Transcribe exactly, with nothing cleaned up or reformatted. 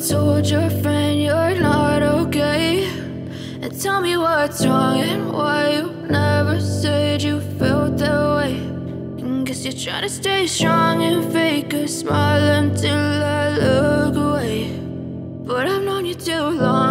told your friend you're not okay? And tell me what's wrong and why you never said you felt that way. And guess you're trying to stay strong and fake a smile until I look away. But I've known you too long